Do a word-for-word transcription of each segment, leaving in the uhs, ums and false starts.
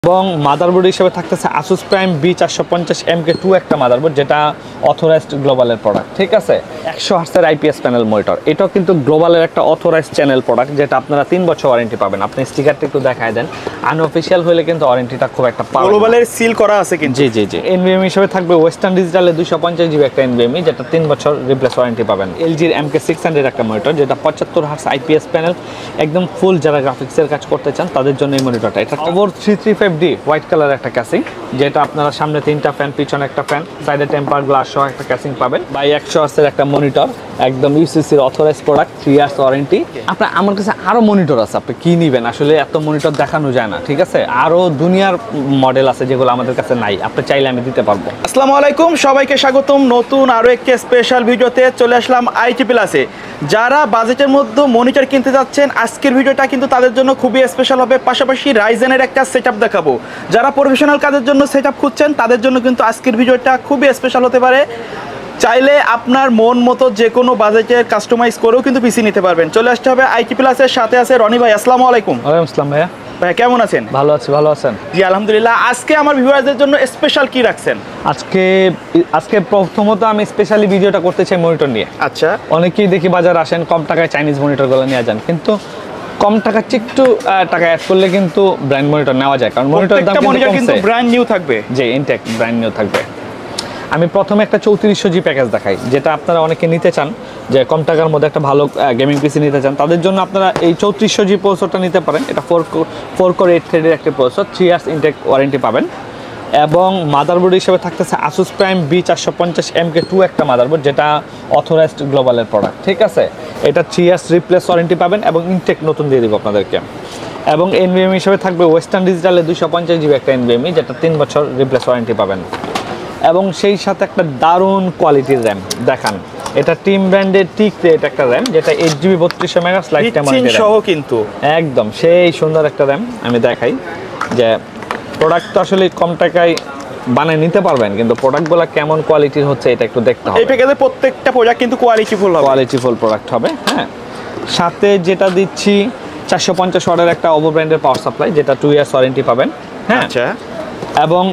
এবং মাদারবোর্ড হিসেবে থাকতেছে আসুস প্রাইম বি চারশো পঞ্চাশ এম কে টু একটা মাদারবোর্ড, যেটা অথরাইজড গ্লোবালের প্রোডাক্ট। ঠিক আছে, একশো হার্টজের আইপিএস প্যানেল মনিটর। এটাও কিন্তু গ্লোবালের একটা অথরাইজড চ্যানেল প্রোডাক্ট, যেটা আপনারা তিন বছর ওয়ারেন্টি পাবেন। আপনি স্টিকারটা একটু দেখায় দেন, আনঅফিসিয়াল হলে কিন্তু ওয়ারেন্টিটা খুব একটা পাবেন। গ্লোবালের সিল করা আছে কিন্তু। জি জি জি এনভিএমই হিসেবে থাকবে ওয়েস্টার্ন ডিজিটালের দুশো পঞ্চাশ জিবি একটা এনভিএমই, যেটা তিন বছর রিপ্লেস ওয়ারেন্টি পাবেন। এলজির এম কে সিক্স হান্ড্রেড একটা মনিটর, যেটা পঁচাত্তর হার্টজ আইপিএস প্যানেল, একদম ফুল। যারা গ্রাফিক্সের কাজ করতে চান তাদের জন্য এই মনিটরটা। এটা ওভর three three five D white colour একটা ক্যাসিং, যেটা আপনারা সামনে তিনটা ফ্যান, পিছনে একটা ফ্যান, সাইডে টেম্পার গ্লাস সহ একটা ক্যাসিং পাবেন। বাই একশো হার্টজের একটা মনিটর, একদম ইউসিসির authorize product, three years warranty. আপনার আমার কাছে আরো মনিটর আছে, আপনি কি নিবেন? আসলে এত মনিটর দেখানো যায় না, ঠিক আছে? আরো দুনিয়ার মডেল আছে যেগুলো আমাদের কাছে নাই, আপনি চাইলে আমি দিতে পারবো। আসসালামু আলাইকুম, সবাইকে স্বাগতম নতুন আরো একটি স্পেশাল ভিডিওতে। চলে আসলাম আইটি প্লাসে। যারা বাজেটের মধ্যে মনিটর কিনতে যাচ্ছেন, আজকের ভিডিওটা কিন্তু তাদের জন্য খুবই স্পেশাল হবে। পাশাপাশি রাইজেনের একটা সেটআপ দেখাবো। যারা প্রফেশনাল কাজের জন্য সেটআপ খুঁজছেন তাদের জন্য কিন্তু আজকের ভিডিওটা খুবই স্পেশাল হতে পারে। চাইলে আপনার মন মতো যে কোনো বাজেটের কাস্টমাইজ করেও কিন্তু পিসি নিতে পারবেন। চলে আসতে হবে আইটি প্লাসের সাথে। আছে রনি ভাই, আসসালামু আলাইকুম। ওয়ালাইকুম আসসালাম ভাইয়া। ভাই কেমন আছেন? ভালো আছি, ভালো আছেন? জি আলহামদুলিল্লাহ। আজকে আমার ভিউয়ারদের জন্য স্পেশাল কি রাখছেন? আজকে আজকে প্রথমত আমি স্পেশালি ভিডিওটা করতে চাই মনিটর নিয়ে। আচ্ছা, অনেকেই দেখি বাজার আসেন কম টাকায় চাইনিজ মনিটরগুলো নিয়ে যান, কিন্তু কম টাকার চেয়ে একটু টাকা অ্যাড করলে কিন্তু ব্র্যান্ড মনিটর নেওয়া যায়, কারণ মনিটরের দাম কিন্তু ব্র্যান্ড নিউ থাকবে। যে ইনটেক ব্র্যান্ড নিউ থাকবে। আমি প্রথমে একটা চৌত্রিশশো জি প্যাকেজ দেখাই, যেটা আপনারা অনেকে নিতে চান, যে কম টাকার মধ্যে একটা ভালো গেমিং পিসি নিতে চান। তাদের জন্য আপনারা এই চৌত্রিশশো জি প্রসেসরটা নিতে পারেন। এটা ফোর ফোর কোর এইট থ্রেডের একটা প্রসেসর, থ্রি ইয়ার্স ইনটেক ওয়ারেন্টি পাবেন। এবং মাদারবোর্ড হিসেবে থাকতেছে আসুস প্রাইম বি চারশো পঞ্চাশ এম কে টু একটা মাদারবোর্ড, যেটা অথরাইজড গ্লোবালের প্রোডাক্ট। ঠিক আছে, এটা থ্রি ইয়ার্স রিপ্লেস ওয়ারেন্টি পাবেন এবং ইনটেক নতুন দিয়ে দিব আপনাদেরকে। এবং এনভিএমই হিসেবে থাকবে ওয়েস্টার্ন ডিজিটালের দুশো পঞ্চাশ জিবি একটা এনভিএমই, যেটা তিন বছর রিপ্লেস ওয়ারেন্টি পাবেন। এবং সেই সাথে একটা দারুণ কোয়ালিটির র্যাম দেখান। এটা টিম ব্র্যান্ডের টিক রেট একটা র্যাম, যেটা এইট জিবি বত্রিশশো মেগা লাইফ টাইম সহ কিন্তু একদম সেই সুন্দর একটা র্যাম। আমি দেখাই যে প্রোডাক্ট তো আসলে কম টাকায় বানিয়ে নিতে পারবেন, কিন্তু প্রোডাক্টগুলো কেমন কোয়ালিটির হচ্ছে এটা একটু দেখতে হবে। এই প্যাকেজের প্রত্যেকটা প্রোডাক্ট কিন্তু কোয়ালিটিফুল হবে, কোয়ালিটিফুল প্রোডাক্ট হবে। হ্যাঁ, সাথে যেটা দিচ্ছি চারশো পঞ্চাশ ওয়াটের একটা ওভো ব্র্যান্ডের পাওয়ার সাপ্লাই, যেটা টু ইয়ার্স ওয়ারেন্টি পাবেন। হ্যাঁ, আচ্ছা। এবং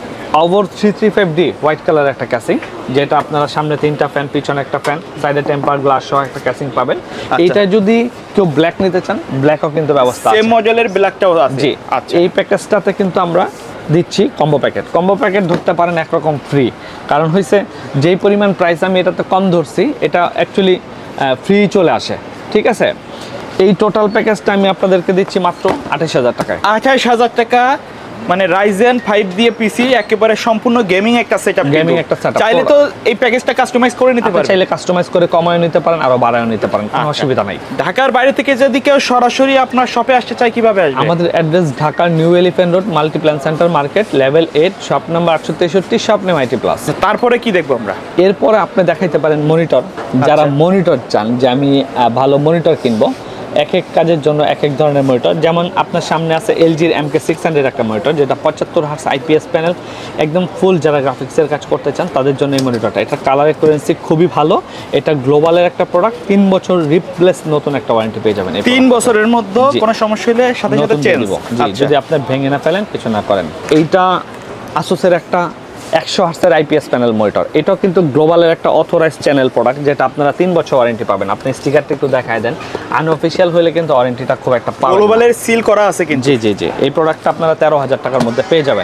ওভর three three five D white colour একটা ক্যাসিং, যেটা আপনারা সামনে তিনটা ফ্যান, পিছনে একটা ফ্যান, সাইডে টেম্পার গ্লাস সহ একটা ক্যাসিং পাবেন। এইটা যদি কেউ ব্ল্যাক নিতে চান, ব্ল্যাকও কিন্তু ব্যবস্থা আছে। সেম মডেলের ব্ল্যাকটাও আছে। জি, আচ্ছা। এই প্যাকেজটাতে কিন্তু আমরা দিচ্ছি কম্বো প্যাকেট। কম্বো প্যাকেট ধরতে পারেন একরকম ফ্রি, কারণ হয়েছে যেই পরিমাণ প্রাইস আমি এটাতে কম ধরছি, এটা অ্যাকচুয়ালি ফ্রি চলে আসে। ঠিক আছে, এই টোটাল প্যাকেজটা আমি আপনাদেরকে দিচ্ছি মাত্র আঠাশ হাজার টাকায়। আঠাশ হাজার টাকা মানে রাইজেন ফাইভ দিয়ে পিসি, একেবারে সম্পূর্ণ গেমিং একটা সেটআপ। গেমিং একটা সেটআপ। চাইলে তো এই প্যাকেজটা কাস্টমাইজ করে নিতে পারেন। চাইলে কাস্টমাইজ করে কমায়ও নিতে পারেন, আরো বাড়ায়ও নিতে পারেন, কোনো অসুবিধা নাই। ঢাকার বাইরে থেকে যদি কেউ সরাসরি আপনার শপে আসতে চায়, কিভাবে আসবে? আমাদের অ্যাড্রেস ঢাকার new Elephant Road Multiplan centre market, level eight, shop number আটশো তেষট্টি, শপ নেম আইটি প্লাস। তারপরে কি দেখবো আমরা? এরপরে আপনি দেখাইতে পারেন মনিটর। যারা মনিটর চান যে আমি ভালো মনিটর কিনবো, এক এক কাজের জন্য এক এক ধরনের মনিটর। যেমন আপনার সামনে আছে এলজির এম কে সিক্স হান্ড্রেড একটা মনিটর, যেটা পঁচাত্তর হার্টজ আইপিএস প্যানেল, একদম ফুল। যারা গ্রাফিক্সের কাজ করতে চান তাদের জন্য এই মনিটরটা। এটা কালার অ্যাকুরেন্সি খুবই ভালো। এটা গ্লোবালের একটা প্রোডাক্ট, তিন বছর রিপ্লেস নতুন একটা ওয়ারেন্টি পেয়ে যাবেন। তিন বছরের মধ্যে কোনো সমস্যা হলে সাথে সাথে চেঞ্জ দিব, যদি আপনি ভেঙে না ফেলেন, কিছু না করেন। এইটা আসুসের একটা একশো হার্টজের আইপিএস প্যানেল মনিটর। এটাও কিন্তু গ্লোবালের একটা অথরাইজ চ্যানেল প্রোডাক্ট, যেটা আপনারা তিন বছর ওয়ারেন্টি পাবেন। আপনি স্টিকারটা একটু দেখায় দেন, আনঅফিসিয়াল হলে কিন্তু ওয়ারেন্টিটা খুব একটা পাবেন। গ্লোবালের সিল করা আছে কিন্তু। জি জি জি এই প্রোডাক্টটা আপনারা তেরো হাজার টাকার মধ্যে পেয়ে যাবেন।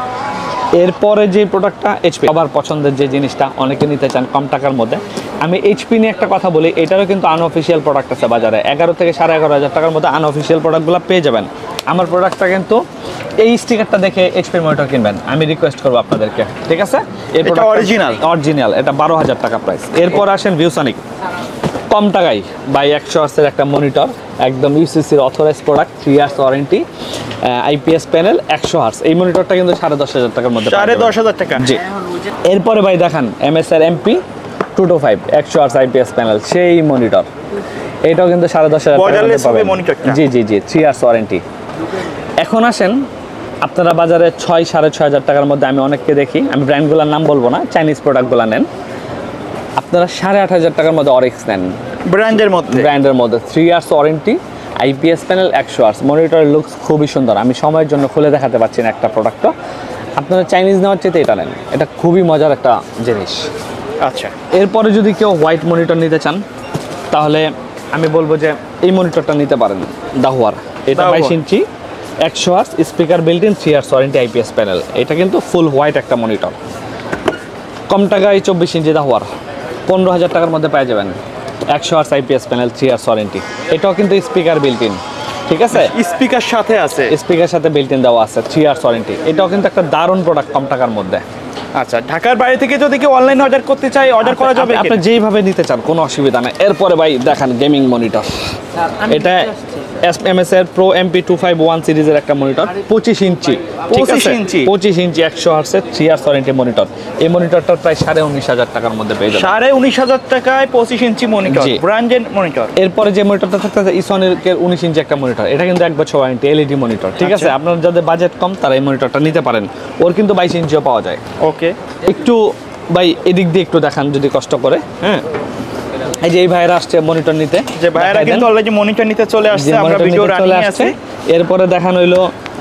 এরপরে যে প্রোডাক্টটা এইচপি, আবার পছন্দের যে জিনিসটা অনেকে নিতে চান কম টাকার মধ্যে, আমি এইচপি নিয়ে একটা কথা বলি। এটারও কিন্তু আনঅফিসিয়াল প্রোডাক্ট আছে বাজারে, এগারো থেকে সাড়ে এগারো হাজার টাকার মধ্যে আনঅফিসিয়াল প্রোডাক্টগুলো পেয়ে যাবেন। আমার প্রোডাক্টটা কিন্তু এই স্টিকারটা দেখে এইচপি মনিটর কিনবেন, আমি রিকোয়েস্ট করবো আপনাদেরকে। ঠিক আছে, এটা অরিজিনাল অরিজিনাল এটা বারো হাজার টাকা প্রাইস। এরপর আসেন ভিউসনিক, কম টাকায় বাই একশো হার্টজের একটা মনিটর, একদম ইউসিসির authorize product, three years warranty, IPS panel, একশো হার্টজ। এই মনিটরটা কিন্তু সাড়ে দশ হাজার টাকার মধ্যে। সাড়ে দশ হাজার টাকা জি। এরপরে ভাই দেখান MSR MP two two five একশো হার্টজ আইপিএস প্যানেল, সেই মনিটর। এটাও কিন্তু সাড়ে দশ হাজার টাকা। জি জি জি থ্রি ইয়ার্স ওয়ারেন্টি। এখন আসেন আপনারা বাজারে ছয় সাড়ে ছয় হাজার টাকার মধ্যে আমি অনেককে দেখি, আমি ব্র্যান্ডগুলোর নাম বলবো না, চাইনিজ প্রোডাক্টগুলো নেন। আপনারা সাড়ে আট হাজার টাকার মধ্যে অরিক্স নেন, ব্র্যান্ডের মধ্যে ব্র্যান্ডের মধ্যে three years warranty, IPS panel একশো আর্স মনিটরের লুকস খুবই সুন্দর। আমি সময়ের জন্য খুলে দেখাতে পারছি না একটা প্রোডাক্টও, আপনারা চাইনিজ নেওয়ার চেয়ে এটা নেন, এটা খুবই মজার একটা জিনিস। আচ্ছা, এরপরে যদি কেউ হোয়াইট মনিটর নিতে চান তাহলে আমি বলবো যে এই মনিটরটা নিতে পারেন, দাহুয়ার। এটা দাহুয়ার। বাইশ ইঞ্চি একশো hertz speaker built in three years warranty IPS panel. এটা কিন্তু ফুল হোয়াইট একটা মনিটর, কম টাকায় চব্বিশ ইঞ্চি দাহুয়ার পনেরো হাজার টাকার মধ্যে পেয়ে যাবেন। একশো hertz IPS panel three years warranty, এটাও কিন্তু স্পিকার বিল্ট ইন, ঠিক আছে, স্পিকার সাথে আছে, স্পিকার সাথে বিল্ট ইন দেওয়া আছে, থ্রি ইয়ার্স ওয়ারেন্টি। এটাও কিন্তু একটা দারুণ প্রোডাক্ট কম টাকার মধ্যে। আচ্ছা, ঢাকার বাইরে থেকে যদি কেউ অনলাইন অর্ডার করতে চায় অর্ডার করা যাবে? আপনি যেইভাবে নিতে চান কোনো অসুবিধা নেই। এরপরে ভাই দেখেন গেমিং মনিটর, এটা এমএস এর pro MP two five one সিরিজের একটা মনিটর, পঁচিশ ইঞ্চি, পঁচিশ ইঞ্চি পঁচিশ ইঞ্চি একশো হার্টসের থ্রি ইয়ার্স ওয়ারেন্টি মনিটর। এই মনিটরটার প্রায় সাড়ে উনিশ হাজার টাকার মধ্যে পেয়ে যাবেন। সাড়ে উনিশ হাজার টাকায় পঁচিশ ইঞ্চি মনিটর, জি। Branded monitor. এরপরে যে মনিটরটা থাকতেছে ইসনের উনিশ ইঞ্চি একটা মনিটর, এটা কিন্তু এক বছর ওয়ারেন্টি, এলইডি মনিটর, ঠিক আছে। আচ্ছা। আপনার যাদের বাজেট কম তারা এই মনিটরটা নিতে পারেন। ওর কিন্তু বাইশ ইঞ্চিও পাওয়া যায়। ওকে, একটু ভাই এদিক দিয়ে একটু দেখান যদি কষ্ট করে। হ্যাঁ, এই যে এই ভাইরা আসছে মনিটর নিতে, যে ভাইরা দেখাই দেন। কিন্তু অলরেডি মনিটর নিতে চলে আসছে, যে আমরা monitor ভিডিও নিতে রানিং চলে আছে। আসছে। এরপরে দেখানো হইলো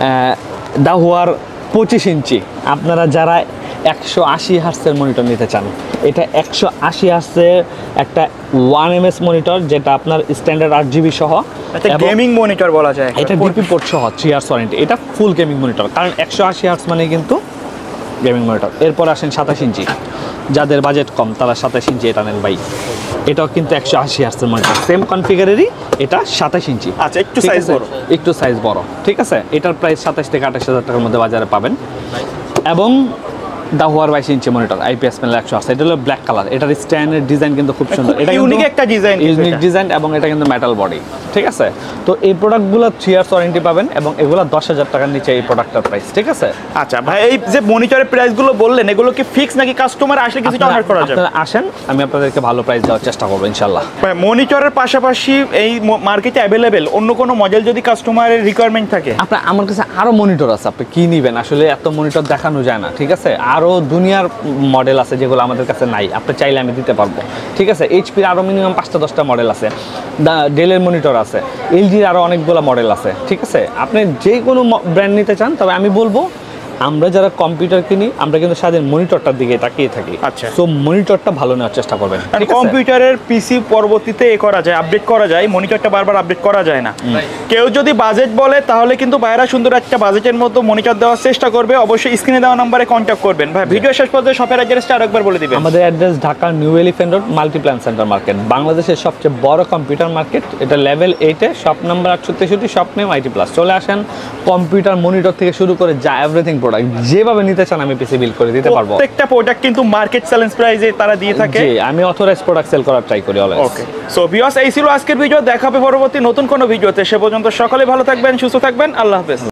দাহুয়ার পঁচিশ ইঞ্চি। আপনারা যারা একশো আশি হার্সের মনিটর নিতে চান, এটা একশো আশি হার্সের একটা ওয়ান এম এস মনিটর, যেটা আপনার স্ট্যান্ডার্ড আট জিবি সহ, এটা এবং গেমিং মনিটর বলা যায়। এটা ডিপি পোর্ট সহ থ্রি ইয়ার্স ওয়ারেন্টি। এটা ফুল গেমিং মনিটর, কারণ একশো আশি হার্স মানে কিন্তু গেমিং মনিটর। এরপর আসেন সাতাশ ইঞ্চি, যাদের বাজেট কম তারা সাতাশ ইঞ্চি এটা নেন ভাই। এটাও কিন্তু একশো আশি হার্সের মনিটর, সেম কনফিগারেরই, এটা সাতাশ ইঞ্চি। আচ্ছা, একটু ঠিক সাইজ আছে? বড়, একটু সাইজ বড়, ঠিক আছে। এটার প্রাইস সাতাশ থেকে আঠাশ হাজার টাকার মধ্যে বাজারে পাবেন। এবং দাহুয়ার বাইশ ইঞ্চি মনিটর আইপিএস প্যানেল একশো আশি, এটা হলো ব্ল্যাক কালার। এটার স্ট্যান্ডের ডিজাইন কিন্তু খুব সুন্দর, এটা ইউনিক একটা ডিজাইন, ইউনিক ডিজাইন, এবং এটা কিন্তু মেটাল বডি, ঠিক আছে। তো এই প্রোডাক্টগুলো থ্রি ইয়ার্স ওয়ারেন্টি পাবেন, এবং এগুলো দশ হাজার টাকার নিচে এই প্রোডাক্টের প্রাইস, ঠিক আছে। আচ্ছা ভাই, এই যে মনিটরের প্রাইসগুলো বললেন এগুলো কি ফিক্স নাকি কাস্টমার আসলে কিছুটা অনার করা যাবে? আপনারা আসেন, আমি আপনাদেরকে ভালো প্রাইস দেওয়ার চেষ্টা করবো ইনশাল্লাহ। ভাই, মনিটরের পাশাপাশি এই মার্কেটে অ্যাভেলেবেল অন্য কোনো মডেল যদি কাস্টমারের রিকোয়ারমেন্ট থাকে? আপনার আমার কাছে আরো মনিটর আছে, আপনি কি নিবেন আসলে, এত মনিটর দেখানো যায় না, ঠিক আছে। আরো দুনিয়ার মডেল আছে যেগুলো আমাদের কাছে নাই, আপনি চাইলে আমি দিতে পারবো, ঠিক আছে। এইচপির আরো মিনিমাম পাঁচটা দশটা মডেল আছে, ডেলের মনিটর আছে, এলজির আরো অনেকগুলো মডেল আছে, ঠিক আছে। আপনি যে কোনো ব্র্যান্ড নিতে চান, তবে আমি বলবো আমরা যারা কম্পিউটার কিনি আমরা কিন্তু সাদের মনিটরটার দিকে তাকিয়ে থাকি। আচ্ছা, সো মনিটরটা ভালো নেওয়ার চেষ্টা করবেন। কম্পিউটারের পিসি পরবর্তীতে এ করা যায়, আপডেট করা যায়, মনিটরটা বারবার আপডেট করা যায় না। কেউ যদি বাজেট বলে তাহলে কিন্তু বাইরা সুন্দর একটা বাজেটের মধ্যে মনিটর দেওয়ার চেষ্টা করবে। অবশ্যই স্ক্রিনে দেওয়া নম্বরে কন্ট্যাক্ট করবেন। ভাই, ভিডিও শেষ পর্যন্ত শপের অ্যাড্রেসটা আরেকবার বলে দিবেন। আমাদের address Dhaka new Elephant Road Multiplan centre market, বাংলাদেশের সবচেয়ে বড় কম্পিউটার মার্কেট। এটা লেভেল এইটে, শপ নাম্বার আটশো তেষট্টি, শপ নেম আইটি প্লাস। চলে আসেন, কম্পিউটার মনিটর থেকে শুরু করে যা এভরিথিং প্রোডাক্ট যেভাবে নিতে চান আমি পিসি বিল্ড করে দিতে পারবো। প্রত্যেকটা প্রোডাক্ট কিন্তু মার্কেট চ্যালেঞ্জ প্রাইসে তারা দিয়ে থাকে। জি, আমি অথরাইজ প্রোডাক্ট সেল করার ট্রাই করি অলওয়েজ। ওকে, সো ভিউয়ার্স, এই ছিল আজকের ভিডিও। দেখা হবে পরবর্তী নতুন কোনো ভিডিওতে। সে পর্যন্ত সকলে ভালো থাকবেন, সুস্থ থাকবেন। আল্লাহ হাফেজ।